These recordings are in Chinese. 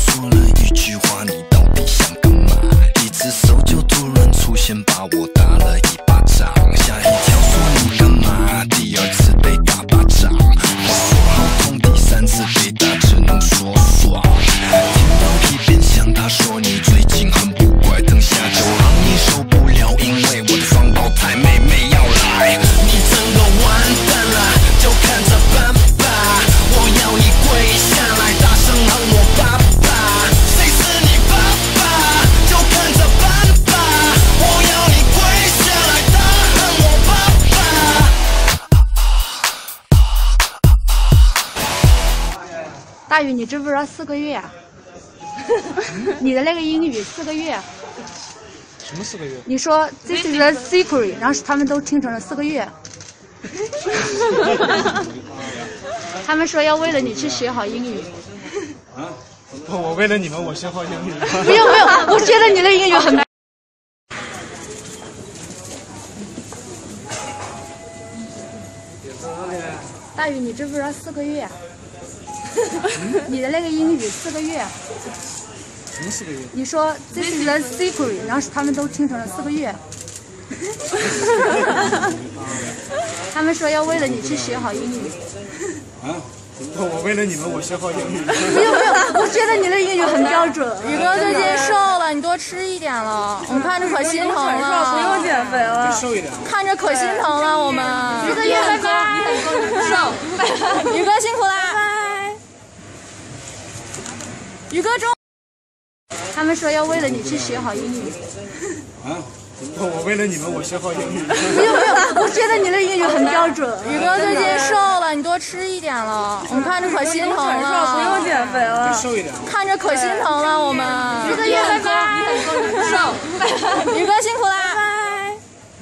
说了一句话，你到底想干嘛？一只手就突然出现，把我打了一巴掌。吓一跳，说你干嘛？第二次被打巴掌，我说好痛，第三次被打只能说爽。听到皮鞭响，他说你最近很不乖，等下就让你受不了，因为我的双胞胎妹妹要来。你整个完蛋了，就看着办吧。我要你跪下来，大声喊我爸爸。谁是你爸爸？就看着办吧。我要你跪下来，大喊我爸爸。大宇，你知不知道4个月啊？你的那个英语4个月。 什么4个月？ 你说 This is a secret， 然后他们都听成了4个月。他们说要为了你去学好英语。 啊？我为了你们，我学好英语。 不用，我觉得你的英语很。大宇，你知不知道4个月啊？你的那个英语4个月。 什么4个月？你说 This is a secret， 然后他们都听成了4个月。他们说要为了你去学好英语。 啊？我为了你们，我学好英语。 不用，我觉得你的英语很标准。 宇哥最近瘦了，你多吃一点了，我们看着可心疼了。 不用减肥了， 就瘦一点。 看着可心疼了，我们。 宇哥，拜拜。 瘦，宇哥辛苦啦。拜拜。宇哥中。 他们说要为了你去学好英语。 啊？我为了你们，我学好英语。 不用，我觉得你的英语很标准。 宇哥最近瘦了，你多吃一点了，我们看着可心疼了。 不用减肥了， 就瘦一点。 看着可心疼了，我们。 宇哥，拜拜。 瘦，宇哥辛苦啦。拜拜。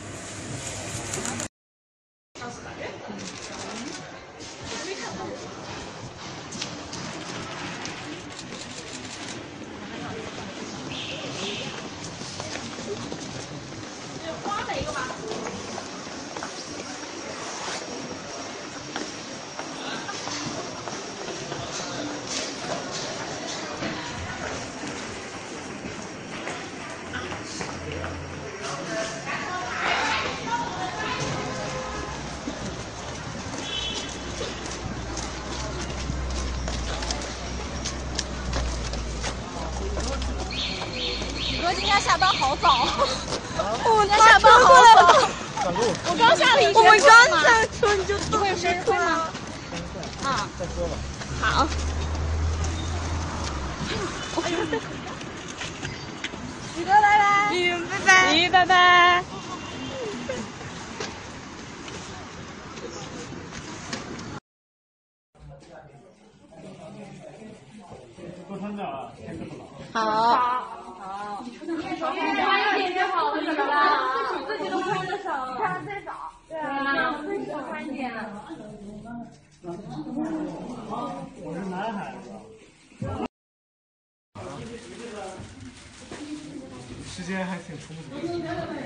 哥今天下班好早，我今天下班好早。我刚下了一天我们刚才说你就你会有生日会吗？啊， 再说吧。 好。宇哥拜拜。 宇拜拜。 宇拜拜。 多穿点啊，太热了。 好。 穿一点就好了，是吧？自己都穿的少，穿的最少。对啊，自己多穿一点。 我是男孩子。时间还挺充足。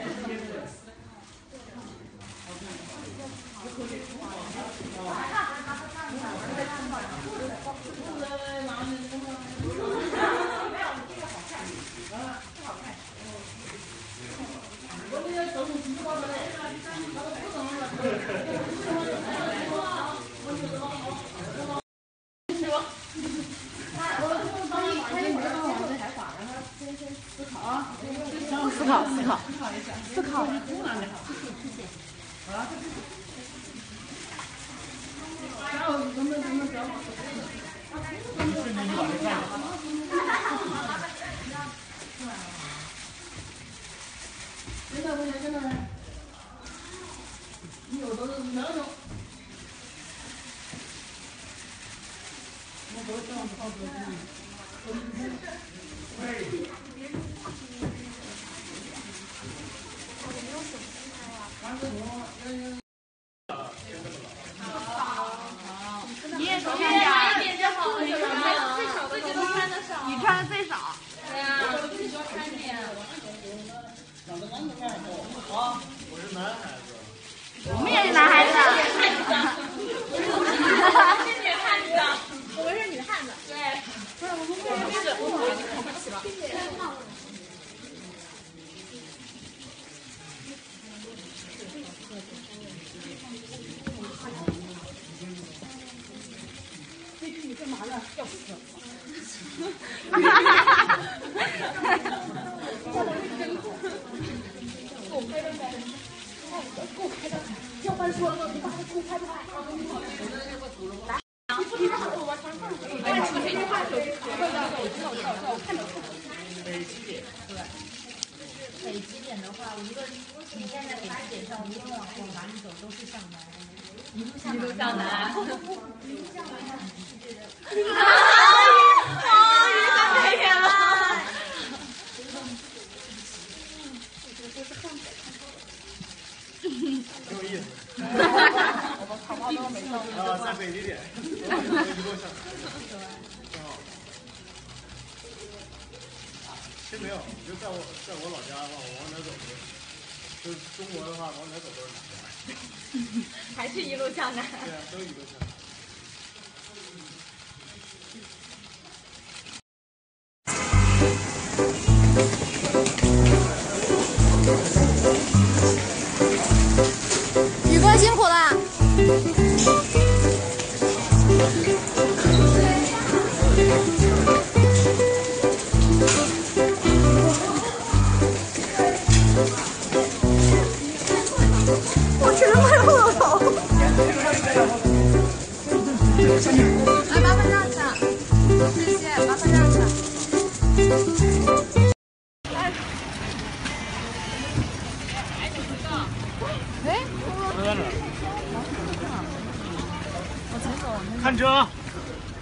思考。 你也穿一点就好了，是吧？自己都穿的少，你穿的最少。对呀，自己多穿点。 我是男孩子。 我们也是男孩子。 是女汉子，我们是女汉子。对，不是我们不是。 了。你干嘛呢？要死了！哈哈哈哈给我拍着呗！给我拍着！教官说了，你把他给我拍拍。来。 北极点，对。 北极点的话，无论你站在北极点上，无论往哪里走都是向南，一路向南。一路向南。 太远了。 挺有意思。在北极点，一路向南，挺好。其实没有，就在我老家的话，我往哪走就是中国的话，往哪走都是南。 还是一路向南。 对啊，都一路向南。 宇哥辛苦了。我吃了块骨头。来，麻烦让一下，谢谢，麻烦让一下。 看车。